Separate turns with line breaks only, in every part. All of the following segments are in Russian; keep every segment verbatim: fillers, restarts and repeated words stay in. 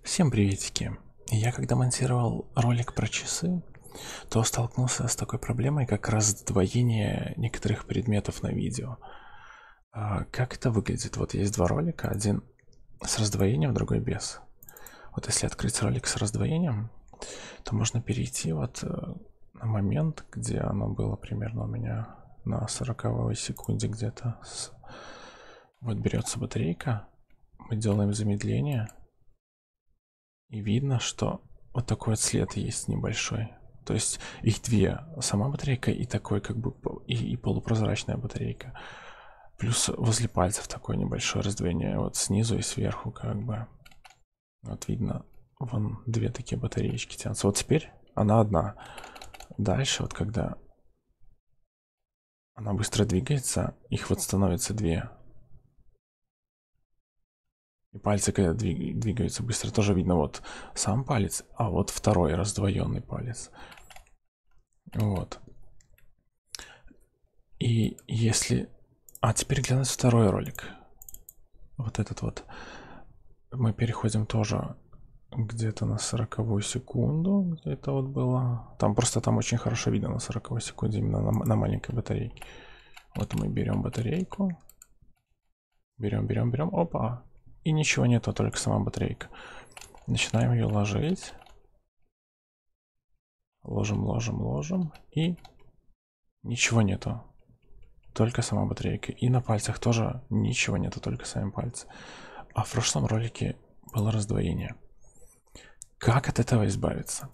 Всем приветики! Я когда монтировал ролик про часы, то столкнулся с такой проблемой, как раздвоение некоторых предметов на видео. А как это выглядит? Вот есть два ролика, один с раздвоением, другой без. Вот если открыть ролик с раздвоением, то можно перейти вот на момент, где оно было примерно у меня на сороковой секунде где-то. Вот берется батарейка, мы делаем замедление. И видно, что вот такой вот след есть небольшой. То есть их две. Сама батарейка и такой как бы и, и полупрозрачная батарейка. Плюс возле пальцев такое небольшое раздвоение. Вот снизу и сверху как бы. Вот видно, вон две такие батареечки тянутся. Вот теперь она одна. Дальше вот когда она быстро двигается, их вот становится две. И пальцы, когда двигаются быстро, тоже видно вот сам палец, а вот второй раздвоенный палец. Вот. И если... А теперь глянуть второй ролик. Вот этот вот. Мы переходим тоже где-то на сороковую секунду. Где-то вот было. Там просто там очень хорошо видно на сороковой секунде, именно на, на маленькой батарейке. Вот мы берем батарейку. Берем, берем, берем. Опа. И ничего нету, только сама батарейка. Начинаем ее ложить. Ложим, ложим, ложим. И ничего нету. Только сама батарейка. И на пальцах тоже ничего нету, только сами пальцы. А в прошлом ролике было раздвоение. Как от этого избавиться?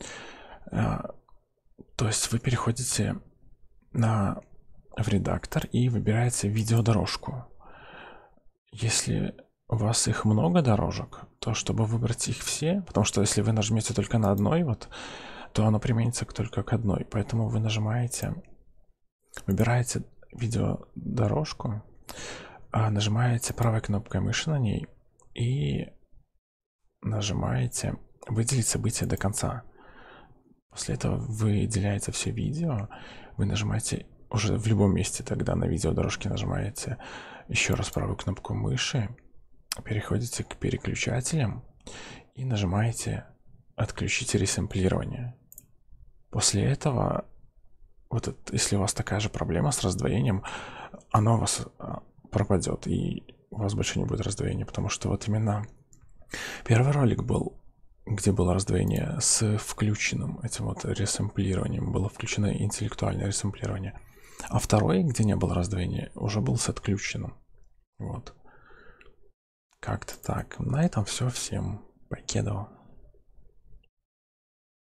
То есть вы переходите на, в редактор и выбираете видеодорожку. Если у вас их много дорожек, то чтобы выбрать их все, потому что если вы нажмете только на одной, вот, то оно применится только к одной. Поэтому вы нажимаете, выбираете видеодорожку, нажимаете правой кнопкой мыши на ней и нажимаете выделить событие до конца. После этого вы выделяете все видео, вы нажимаете уже в любом месте тогда на видеодорожке, нажимаете еще раз правую кнопку мыши, переходите к переключателям и нажимаете отключить ресэмплирование. После этого вот это, если у вас такая же проблема с раздвоением, оно у вас пропадет, и у вас больше не будет раздвоения, потому что вот именно первый ролик был, где было раздвоение с включенным этим вот ресэмплированием, было включено интеллектуальное ресэмплирование, а второй, где не было раздвоения, уже был с отключенным. Вот. Как-то так. На этом все. Всем покедова.